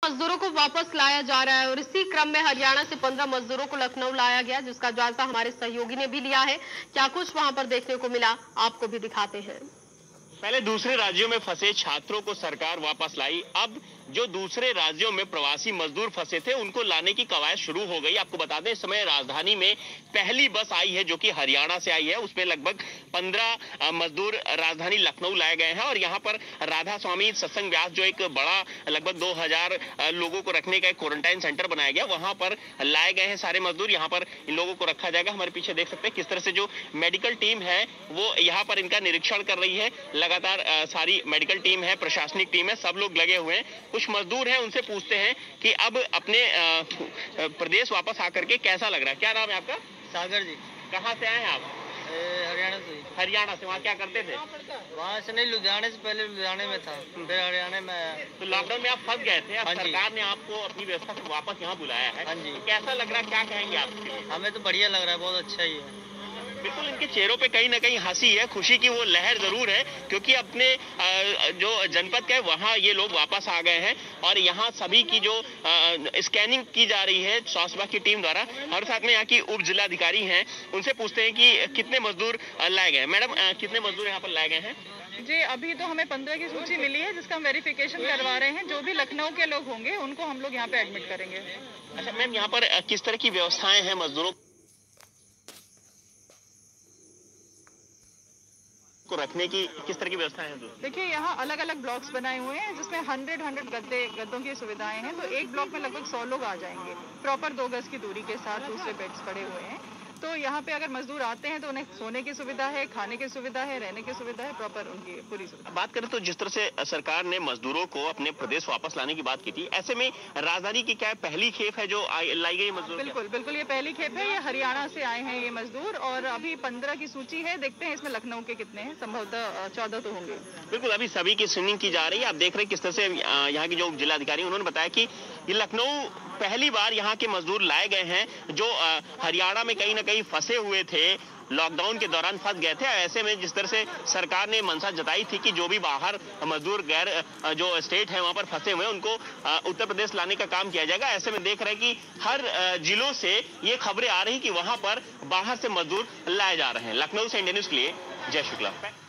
मजदूरों को वापस लाया जा रहा है और इसी क्रम में हरियाणा से 15 मजदूरों को लखनऊ लाया गया, जिसका जायजा हमारे सहयोगी ने भी लिया है। क्या कुछ वहां पर देखने को मिला, आपको भी दिखाते हैं। पहले दूसरे राज्यों में फंसे छात्रों को सरकार वापस लाई। अब जो दूसरे राज्यों में प्रवासी मजदूर फंसे थे उनको लाने की कवायद शुरू हो गई। आपको बता दें, इस समय राजधानी में पहली बस आई है जो कि हरियाणा से आई है। उसमें लगभग 15 मजदूर राजधानी लखनऊ लाए गए हैं और यहाँ पर राधा स्वामी सत्संग व्यास, जो एक बड़ा लगभग 2000 लोगों को रखने का एक क्वारंटाइन सेंटर बनाया गया, वहां पर लाए गए हैं सारे मजदूर। यहाँ पर इन लोगों को रखा जाएगा। हमारे पीछे देख सकते हैं किस तरह से जो मेडिकल टीम है वो यहाँ पर इनका निरीक्षण कर रही है। लगातार सारी मेडिकल टीम है, प्रशासनिक टीम है, सब लोग लगे हुए हैं। कुछ मजदूर हैं, उनसे पूछते हैं कि अब अपने प्रदेश वापस आकर के कैसा लग रहा है। क्या नाम है आपका? सागर जी। कहाँ से आए हैं आप? हरियाणा से। हरियाणा से। वहाँ क्या करते थे? वहाँ से नहीं, लुधियाने से, पहले लुधियाने में था, फिर हरियाणा में आया। तो लॉकडाउन में आप फंस गए थे, अब हाँ सरकार ने आपको अपनी व्यवस्था से वापस यहाँ बुलाया है। हाँ जी। तो कैसा लग रहा है, क्या कहेंगे आप? हमें तो बढ़िया लग रहा है, बहुत अच्छा ही है। बिल्कुल, इनके चेहरों पे कहीं ना कहीं हंसी है, खुशी की वो लहर जरूर है, क्योंकि अपने जो जनपद के वहाँ ये लोग वापस आ गए हैं और यहाँ सभी की जो स्कैनिंग की जा रही है स्वास्थ्य विभाग की टीम द्वारा। और साथ में यहाँ की उप जिलाधिकारी हैं, उनसे पूछते हैं कि कितने मजदूर लाए गए। मैडम, कितने मजदूर यहाँ पर लाए गए हैं? जी, अभी तो हमें 15 की सूची मिली है, जिसका हम वेरिफिकेशन करवा रहे हैं। जो भी लखनऊ के लोग होंगे उनको हम लोग यहाँ पे एडमिट करेंगे। अच्छा मैम, यहाँ पर किस तरह की व्यवस्थाएं हैं मजदूरों को रखने की? किस तरह की व्यवस्था है? देखिए, यहाँ अलग अलग ब्लॉक्स बनाए हुए हैं जिसमें 100 गद्दों की सुविधाएं हैं। तो एक ब्लॉक में लगभग 100 लोग आ जाएंगे, प्रॉपर 2 गज की दूरी के साथ। दूसरे बेड्स पड़े हुए हैं। तो यहाँ पे अगर मजदूर आते हैं तो उन्हें सोने की सुविधा है, खाने की सुविधा है, रहने की सुविधा है, प्रॉपर उनकी पूरी सुविधा। बात करें तो जिस तरह से सरकार ने मजदूरों को अपने प्रदेश वापस लाने की बात की थी, ऐसे में राजधानी की क्या पहली खेप है जो लाई गई मजदूर? बिल्कुल बिल्कुल, ये पहली खेप है। ये हरियाणा से आए हैं ये मजदूर और अभी 15 की सूची है। देखते हैं इसमें लखनऊ के कितने हैं, संभवतः 14 तो होंगे। बिल्कुल, अभी सभी की स्क्रीनिंग की जा रही है। आप देख रहे हैं किस तरह से यहाँ की जो जिलाधिकारी उन्होंने बताया कि ये लखनऊ पहली बार यहाँ के मजदूर लाए गए हैं जो हरियाणा में कहीं ना कहीं फंसे हुए थे, लॉकडाउन के दौरान फंस गए थे। ऐसे में जिस तरह से सरकार ने मंशा जताई थी कि जो भी बाहर मजदूर गैर जो स्टेट है वहां पर फंसे हुए हैं उनको उत्तर प्रदेश लाने का काम किया जाएगा। ऐसे में देख रहे हैं कि हर जिलों से ये खबरें आ रही कि वहां पर बाहर से मजदूर लाए जा रहे हैं। लखनऊ से इंडिया न्यूज के लिए जय शुक्ला।